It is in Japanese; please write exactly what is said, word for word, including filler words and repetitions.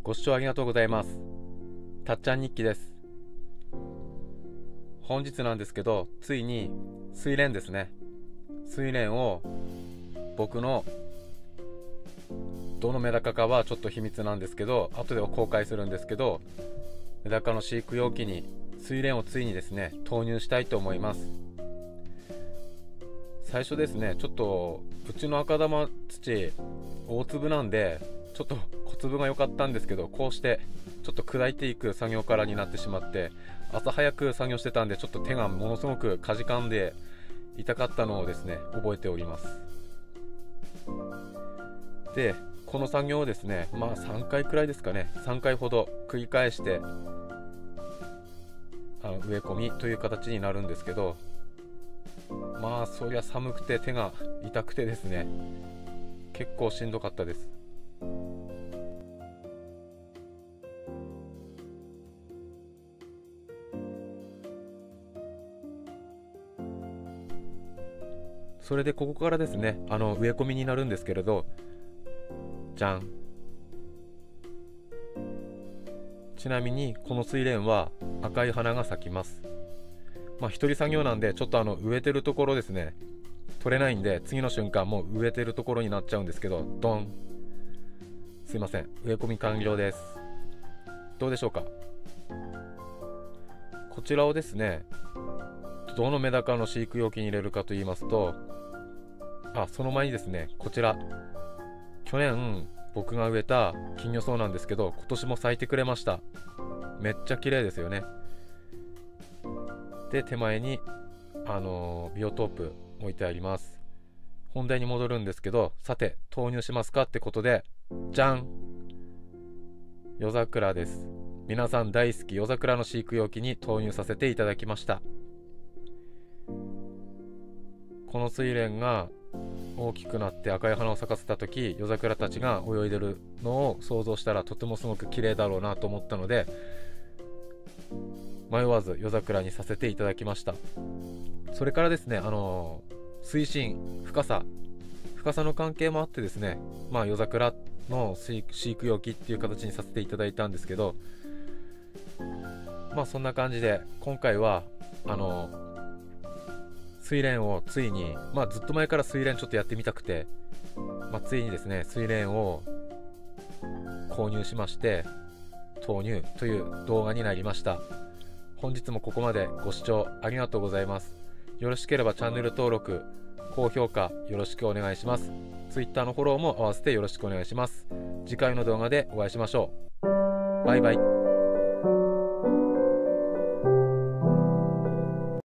ご視聴ありがとうございます。たっちゃん日記です。本日なんですけど、ついに睡蓮ですね。睡蓮を僕のどのメダカかはちょっと秘密なんですけど、後では公開するんですけど、メダカの飼育容器に睡蓮をついにですね投入したいと思います。最初ですね、ちょっとうちの赤玉土大粒なんでちょっと小粒が良かったんですけど、こうしてちょっと砕いていく作業からになってしまって、朝早く作業してたんでちょっと手がものすごくかじかんで痛かったのをですね覚えております。でこの作業をですね、まあさんかいくらいですかね、さんかいほど繰り返してあの植え込みという形になるんですけど、まあそりゃ寒くて手が痛くてですね、結構しんどかったです。それでここからですね、あの植え込みになるんですけれど、じゃん。ちなみにこの睡蓮は赤い花が咲きます。まあ一人作業なんでちょっとあの植えてるところですね取れないんで、次の瞬間もう植えてるところになっちゃうんですけど、ドン。すいません、植え込み完了です。どうでしょうか。こちらをですねどのメダカの飼育容器に入れるかと言いますと、あその前にですね、こちら去年僕が植えた金魚草なんですけど、今年も咲いてくれました。めっちゃ綺麗ですよね。で手前にあのービオトープ置いてあります。本題に戻るんですけど、さて投入しますかってことで、じゃん、夜桜です。皆さん大好き夜桜の飼育容器に投入させていただきました。この睡蓮が大きくなって赤い花を咲かせた時、夜桜たちが泳いでるのを想像したらとてもすごく綺麗だろうなと思ったので、迷わず夜桜にさせていただきました。それからですね、あのー、水深深さ深さの関係もあってですね、まあ夜桜の飼育容器っていう形にさせていただいたんですけど、まあそんな感じで今回はあのー睡蓮をついに、まあずっと前から睡蓮ちょっとやってみたくて、まあ、ついにですね睡蓮を購入しまして投入という動画になりました。本日もここまでご視聴ありがとうございます。よろしければチャンネル登録、高評価よろしくお願いします。Twitter のフォローも合わせてよろしくお願いします。次回の動画でお会いしましょう。バイバイ。